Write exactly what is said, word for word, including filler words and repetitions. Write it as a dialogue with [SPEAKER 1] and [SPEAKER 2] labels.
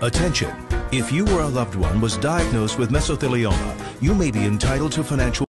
[SPEAKER 1] Attention! If you or a loved one was diagnosed with mesothelioma, you may be entitled to financial